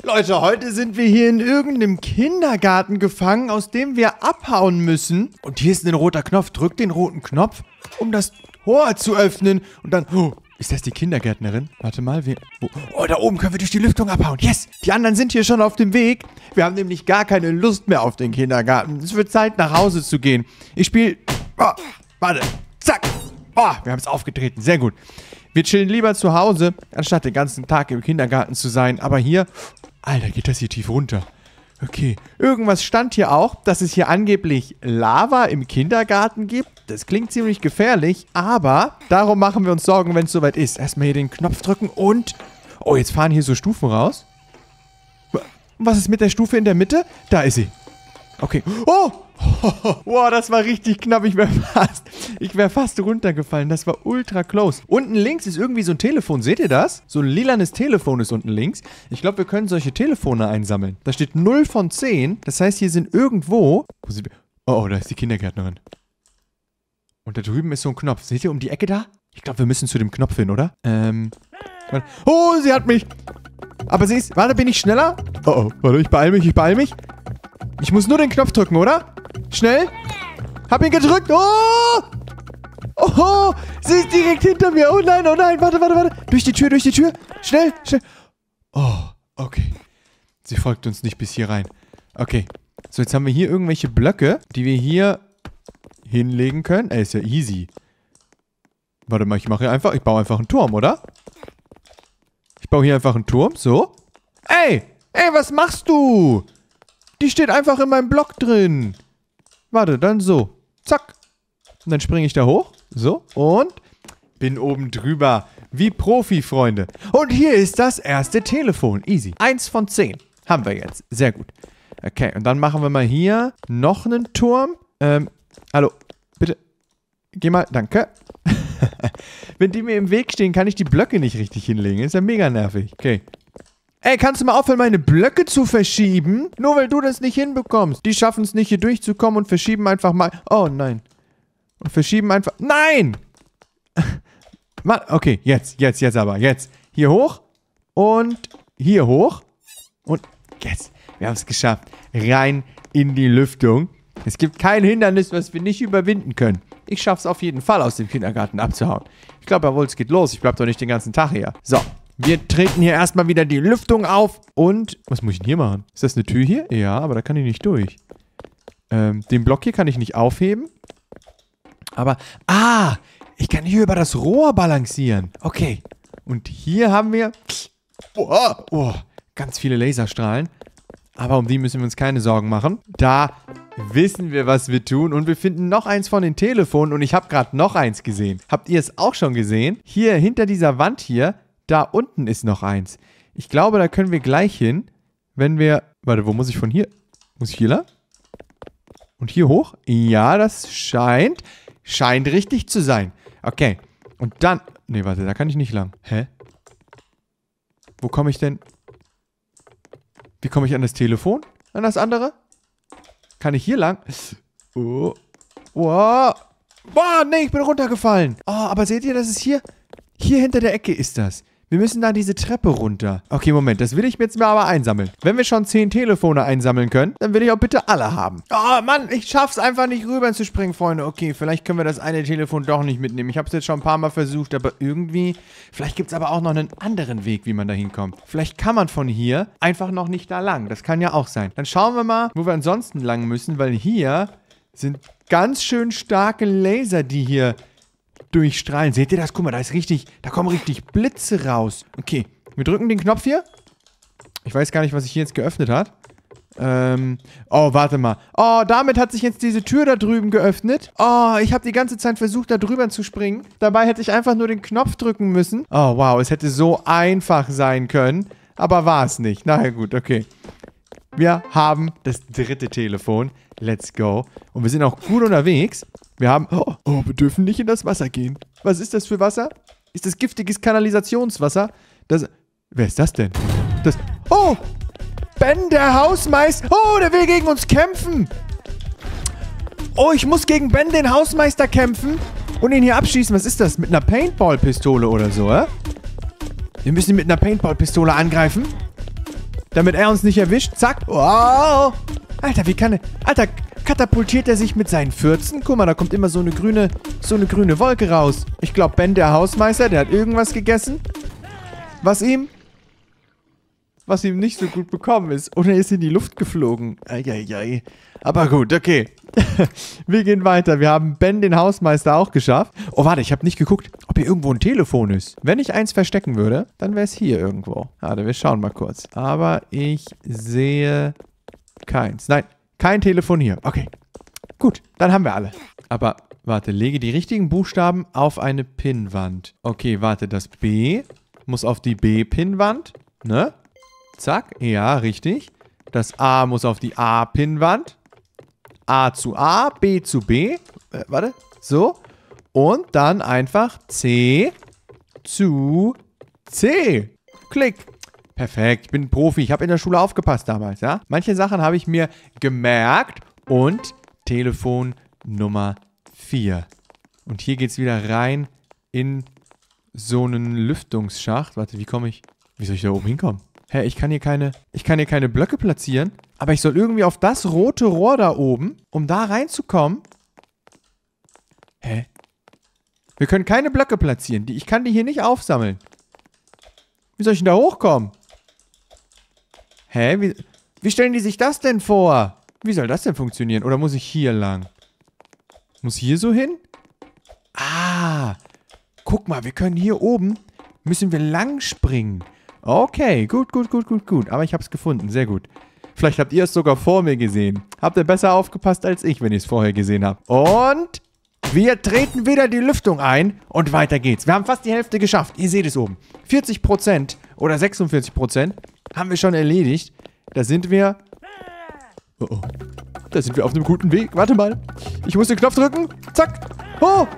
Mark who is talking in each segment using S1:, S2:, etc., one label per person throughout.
S1: Leute, heute sind wir hier in irgendeinem Kindergarten gefangen, aus dem wir abhauen müssen. Und hier ist ein roter Knopf. Drück den roten Knopf, um das Tor zu öffnen. Und dann... Oh, ist das die Kindergärtnerin? Warte mal, oh, da oben können wir durch die Lüftung abhauen. Yes! Die anderen sind hier schon auf dem Weg. Wir haben nämlich gar keine Lust mehr auf den Kindergarten. Es wird Zeit, nach Hause zu gehen. Ich spiele... Oh, warte. Zack! Oh, wir haben es aufgetreten. Sehr gut. Wir chillen lieber zu Hause, anstatt den ganzen Tag im Kindergarten zu sein. Aber hier... Alter, geht das hier tief runter. Okay. Irgendwas stand hier auch, dass es hier angeblich Lava im Kindergarten gibt. Das klingt ziemlich gefährlich, aber darum machen wir uns Sorgen, wenn es soweit ist. Erstmal hier den Knopf drücken und... Oh, jetzt fahren hier so Stufen raus. Was ist mit der Stufe in der Mitte? Da ist sie. Okay. Oh! Wow, das war richtig knapp. Ich wäre fast runtergefallen. Das war ultra close. Unten links ist irgendwie so ein Telefon. Seht ihr das? So ein lilanes Telefon ist unten links. Ich glaube, wir können solche Telefone einsammeln. Da steht 0 von 10. Das heißt, hier sind irgendwo... Oh, da ist die Kindergärtnerin. Und da drüben ist so ein Knopf. Seht ihr um die Ecke da? Ich glaube, wir müssen zu dem Knopf hin, oder? Oh, sie hat mich. Aber sie ist... Warte, bin ich schneller? Oh, warte, ich beeil mich. Ich muss nur den Knopf drücken, oder? Schnell. Hab ihn gedrückt. Oh! Oh! Sie ist direkt hinter mir. Oh nein. Warte. Durch die Tür. Schnell. Oh, okay. Sie folgt uns nicht bis hier rein. Okay. So, jetzt haben wir hier irgendwelche Blöcke, die wir hier hinlegen können. Ist ja easy. Warte mal, ich baue einfach einen Turm, oder? Ich baue hier einfach einen Turm. So. Ey, was machst du? Die steht einfach in meinem Block drin. Warte, dann so. Zack. Und dann springe ich da hoch. So. Und bin oben drüber. Wie Profi, Freunde. Und hier ist das erste Telefon. Easy. 1 von 10. Haben wir jetzt. Sehr gut. Okay, und dann machen wir mal hier noch einen Turm. Hallo. Bitte. Geh mal. Danke. Wenn die mir im Weg stehen, kann ich die Blöcke nicht richtig hinlegen. Ist ja mega nervig. Okay. Ey, kannst du mal aufhören, meine Blöcke zu verschieben? Nur weil du das nicht hinbekommst. Die schaffen es nicht, hier durchzukommen und verschieben einfach mal... Oh, nein. Und verschieben einfach... Nein! Mann, okay, jetzt aber. Jetzt. Hier hoch. Und hier hoch. Und jetzt. Wir haben es geschafft. Rein in die Lüftung. Es gibt kein Hindernis, was wir nicht überwinden können. Ich schaff's auf jeden Fall, aus dem Kindergarten abzuhauen. Ich glaube, jawohl, es geht los. Ich bleib doch nicht den ganzen Tag hier. So. Wir treten hier erstmal wieder die Lüftung auf und... Was muss ich denn hier machen? Ist das eine Tür hier? Ja, aber da kann ich nicht durch. Den Block hier kann ich nicht aufheben. Aber... Ah! Ich kann hier über das Rohr balancieren. Okay. Und hier haben wir... Oh, ganz viele Laserstrahlen. Aber um die müssen wir uns keine Sorgen machen. Da wissen wir, was wir tun. Und wir finden noch eins von den Telefonen. Und ich habe gerade noch eins gesehen. Habt ihr es auch schon gesehen? Hier, hinter dieser Wand hier... Da unten ist noch eins. Ich glaube, da können wir gleich hin, wenn wir... Warte, wo muss ich von hier? Muss ich hier lang? Und hier hoch? Ja, das scheint richtig zu sein. Okay. Und dann... Nee, warte, da kann ich nicht lang. Hä? Wo komme ich denn... Wie komme ich an das Telefon? An das andere? Kann ich hier lang? Oh. Wow. Boah, nee, ich bin runtergefallen. Oh, aber seht ihr, das ist hier... Hier hinter der Ecke ist das. Wir müssen da diese Treppe runter. Okay, Moment, das will ich mir jetzt mal aber einsammeln. Wenn wir schon 10 Telefone einsammeln können, dann will ich auch bitte alle haben. Oh, Mann, ich schaff's einfach nicht rüber zu springen, Freunde. Okay, vielleicht können wir das eine Telefon doch nicht mitnehmen. Ich habe es jetzt schon ein paar Mal versucht, aber irgendwie... Vielleicht gibt es aber auch noch einen anderen Weg, wie man da hinkommt. Vielleicht kann man von hier einfach noch nicht da lang. Das kann ja auch sein. Dann schauen wir mal, wo wir ansonsten lang müssen, weil hier sind ganz schön starke Laser, die hier... durchstrahlen. Seht ihr das? Guck mal, da kommen richtig Blitze raus. Okay, wir drücken den Knopf hier. Ich weiß gar nicht, was sich hier jetzt geöffnet hat. Oh, warte mal. Oh, damit hat sich jetzt diese Tür da drüben geöffnet. Oh, ich habe die ganze Zeit versucht, da drüber zu springen. Dabei hätte ich einfach nur den Knopf drücken müssen. Oh, wow, es hätte so einfach sein können. Aber war es nicht. Na ja, gut, okay. Wir haben das 3. Telefon. Let's go. Und wir sind auch gut unterwegs. Wir haben... Oh, wir dürfen nicht in das Wasser gehen. Was ist das für Wasser? Ist das giftiges Kanalisationswasser? Wer ist das denn? Oh! Ben, der Hausmeister. Oh, der will gegen uns kämpfen. Oh, ich muss gegen Ben, den Hausmeister, kämpfen und ihn hier abschießen. Was ist das? Mit einer Paintball-Pistole oder so, Wir müssen ihn mit einer Paintball-Pistole angreifen. damit er uns nicht erwischt. Zack. Wow. Alter, wie kann er... Alter, katapultiert er sich mit seinen Fürzen? Guck mal, da kommt immer so eine grüne Wolke raus. Ich glaube, Ben, der Hausmeister, der hat irgendwas gegessen, was ihm nicht so gut bekommen ist. Oder er ist in die Luft geflogen. Eieiei. Aber gut, okay. Wir gehen weiter. Wir haben Ben, den Hausmeister, auch geschafft. Oh, warte, ich habe nicht geguckt, ob hier irgendwo ein Telefon ist. Wenn ich eins verstecken würde, dann wäre es hier irgendwo. Warte, wir schauen mal kurz. Aber ich sehe keins. Nein, kein Telefon hier. Okay, gut, dann haben wir alle. Aber, warte, lege die richtigen Buchstaben auf eine Pinnwand. Okay, warte, das B muss auf die B-Pinnwand, ne? Zack, ja, richtig. Das A muss auf die A-Pinnwand. A zu A, B zu B. Warte, so. Und dann einfach C zu C. Klick. Perfekt, ich bin ein Profi. Ich habe in der Schule aufgepasst damals, ja. Manche Sachen habe ich mir gemerkt. Und Telefon Nummer 4. Und hier geht es wieder rein in so einen Lüftungsschacht. Warte, wie soll ich da oben hinkommen? Hä, ich kann hier keine Blöcke platzieren. Aber ich soll irgendwie auf das rote Rohr da oben, um da reinzukommen. Hä? Wir können keine Blöcke platzieren. Ich kann die hier nicht aufsammeln. Wie soll ich denn da hochkommen? Hä? Wie stellen die sich das denn vor? Wie soll das denn funktionieren? Oder muss ich hier lang? Muss hier so hin? Ah. Guck mal, wir können hier oben, müssen wir lang springen. Okay, gut. Aber ich habe es gefunden, sehr gut. Vielleicht habt ihr es sogar vor mir gesehen. Habt ihr besser aufgepasst als ich, wenn ich es vorher gesehen habe. Und wir treten wieder die Lüftung ein und weiter geht's. Wir haben fast die Hälfte geschafft. Ihr seht es oben. 40% oder 46% haben wir schon erledigt. Da sind wir... Oh. Da sind wir auf einem guten Weg. Warte mal. Ich muss den Knopf drücken. Zack. Oh.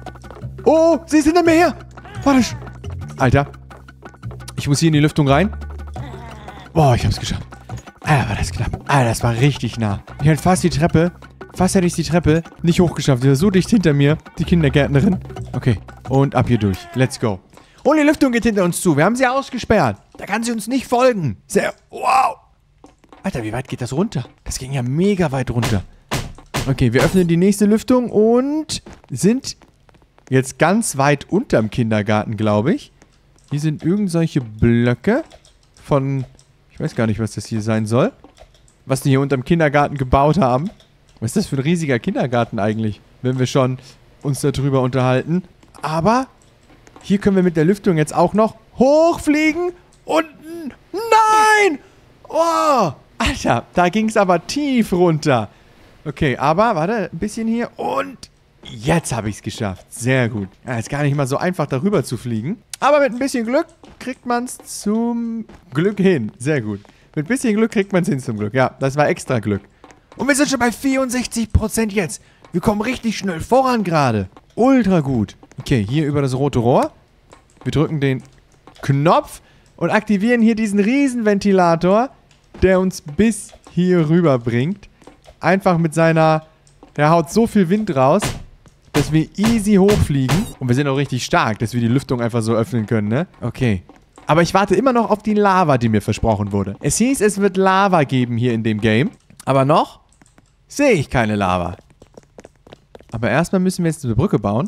S1: Oh, sie ist hinter mir her. Warte. Alter. Ich muss hier in die Lüftung rein. Boah, ich hab's geschafft. Alter, war das knapp. Alter, das war richtig nah. Ich hätte fast hätte ich die Treppe nicht hochgeschafft. Sie war so dicht hinter mir, die Kindergärtnerin. Okay, und ab hier durch. Let's go. Und die Lüftung geht hinter uns zu. Wir haben sie ausgesperrt. Da kann sie uns nicht folgen. Wow. Alter, wie weit geht das runter? Das ging ja mega weit runter. Okay, wir öffnen die nächste Lüftung und sind jetzt ganz weit unterm Kindergarten, glaube ich. Hier sind irgendwelche Blöcke von... Ich weiß gar nicht, was das hier sein soll. Was die hier unterm Kindergarten gebaut haben. Was ist das für ein riesiger Kindergarten eigentlich? Wenn wir schon uns darüber unterhalten. Aber hier können wir mit der Lüftung jetzt auch noch hochfliegen. Und... Nein! Oh! Alter, da ging es aber tief runter. Okay, aber, warte, ein bisschen hier und... Jetzt habe ich es geschafft. Sehr gut. Ja, ist gar nicht mal so einfach, darüber zu fliegen. Aber mit ein bisschen Glück kriegt man es zum Glück hin. Sehr gut. Mit ein bisschen Glück kriegt man es hin zum Glück. Ja, das war extra Glück. Und wir sind schon bei 64% jetzt. Wir kommen richtig schnell voran gerade. Ultra gut. Okay, hier über das rote Rohr. Wir drücken den Knopf und aktivieren hier diesen Riesenventilator, der uns bis hier rüber bringt. Einfach mit seiner... Der haut so viel Wind raus, dass wir easy hochfliegen. Und wir sind auch richtig stark, dass wir die Lüftung einfach so öffnen können, ne? Okay. Aber ich warte immer noch auf die Lava, die mir versprochen wurde. Es hieß, es wird Lava geben hier in dem Game. Aber noch sehe ich keine Lava. Aber erstmal müssen wir jetzt eine Brücke bauen.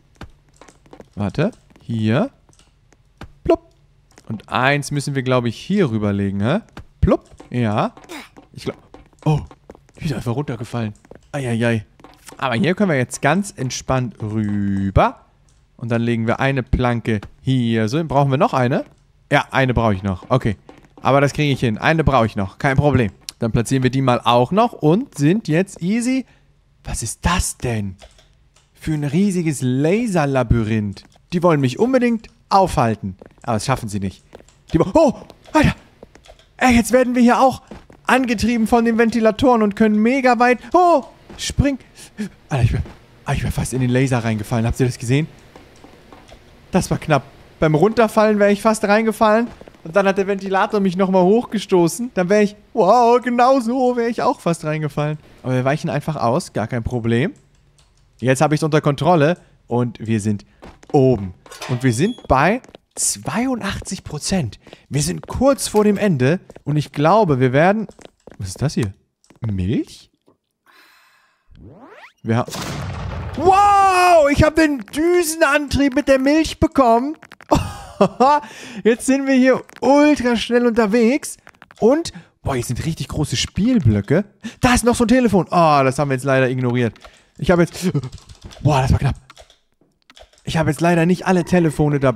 S1: Warte. Hier. Plupp. Und eins müssen wir, glaube ich, hier rüberlegen, hä? Plupp. Ja. Ich glaube... Oh. Die ist einfach runtergefallen. Eieiei. Aber hier können wir jetzt ganz entspannt rüber. Und dann legen wir eine Planke hier so hin. Brauchen wir noch eine? Ja, eine brauche ich noch. Okay. Aber das kriege ich hin. Eine brauche ich noch. Kein Problem. Dann platzieren wir die mal auch noch und sind jetzt easy. Was ist das denn? Für ein riesiges Laserlabyrinth. Die wollen mich unbedingt aufhalten. Aber das schaffen sie nicht. Oh, Alter. Ey, jetzt werden wir hier auch angetrieben von den Ventilatoren und können mega weit... Oh, spring. Alter, ich bin fast in den Laser reingefallen. Habt ihr das gesehen? Das war knapp. Beim Runterfallen wäre ich fast reingefallen. Und dann hat der Ventilator mich nochmal hochgestoßen. Dann wäre ich... Wow, genau so wäre ich auch fast reingefallen. Aber wir weichen einfach aus. Gar kein Problem. Jetzt habe ich es unter Kontrolle. Und wir sind oben. Und wir sind bei 82%. Wir sind kurz vor dem Ende. Und ich glaube, wir werden... Was ist das hier? Milch? Wow! Ich habe den Düsenantrieb mit der Milch bekommen. Jetzt sind wir hier ultra schnell unterwegs. Und... Boah, hier sind richtig große Spielblöcke. Da ist noch so ein Telefon. Oh, das haben wir jetzt leider ignoriert. Ich habe jetzt... Boah, das war knapp. Ich habe jetzt leider nicht alle Telefone da...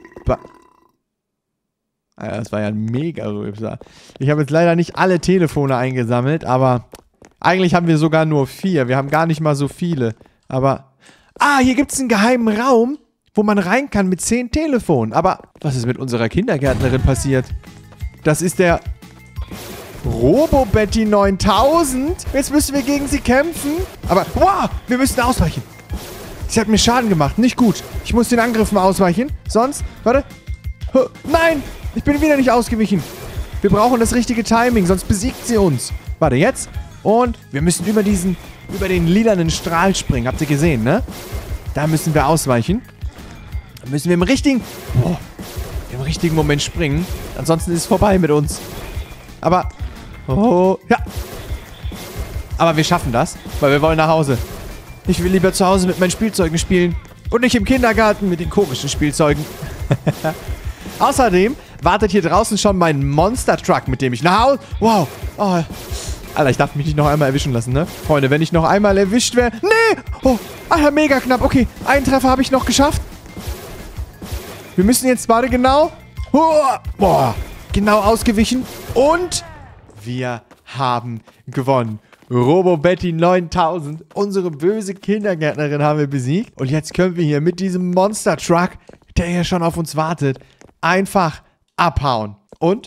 S1: Das war ja mega Rülpser. Ich habe jetzt leider nicht alle Telefone eingesammelt, aber... Eigentlich haben wir sogar nur 4. Wir haben gar nicht mal so viele. Aber... Ah, hier gibt es einen geheimen Raum, wo man rein kann mit 10 Telefonen. Aber was ist mit unserer Kindergärtnerin passiert? Das ist der... Robo-Betty 9000? Jetzt müssen wir gegen sie kämpfen. Aber, wow, wir müssen ausweichen. Sie hat mir Schaden gemacht, nicht gut. Ich muss den Angriffen ausweichen, sonst, warte. Nein, ich bin wieder nicht ausgewichen. Wir brauchen das richtige Timing, sonst besiegt sie uns. Warte, jetzt. Und wir müssen über den lilanen Strahl springen. Habt ihr gesehen, ne? Da müssen wir ausweichen. Da müssen wir im richtigen Moment springen. Ansonsten ist es vorbei mit uns. Aber... Oh, ja. Aber wir schaffen das, weil wir wollen nach Hause. Ich will lieber zu Hause mit meinen Spielzeugen spielen und nicht im Kindergarten mit den komischen Spielzeugen. Außerdem wartet hier draußen schon mein Monster Truck, mit dem ich nach Hause... Wow. Oh. Alter, ich darf mich nicht noch einmal erwischen lassen, ne? Freunde, wenn ich noch einmal erwischt wäre... Nee! Oh, Alter, mega knapp. Okay, einen Treffer habe ich noch geschafft. Wir müssen jetzt, warte, genau... Boah, genau ausgewichen. Und... Wir haben gewonnen. Robo-Betty 9000, unsere böse Kindergärtnerin, haben wir besiegt. Und jetzt können wir hier mit diesem Monster-Truck, der hier schon auf uns wartet, einfach abhauen. Und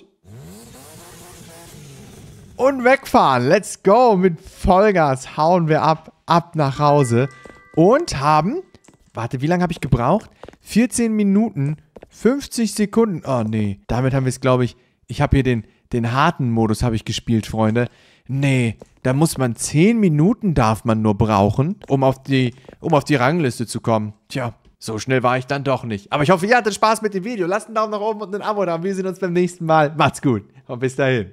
S1: wegfahren. Let's go. Mit Vollgas hauen wir ab nach Hause. Und haben, warte, wie lange habe ich gebraucht? 14 Minuten, 50 Sekunden. Oh, nee. Damit haben wir es, glaube ich, habe hier den harten Modus habe ich gespielt, Freunde. Nee, da muss man 10 Minuten darf man nur brauchen, um auf die Rangliste zu kommen. Tja, so schnell war ich dann doch nicht. Aber ich hoffe, ihr hattet Spaß mit dem Video. Lasst einen Daumen nach oben und ein Abo da. Wir sehen uns beim nächsten Mal. Macht's gut und bis dahin.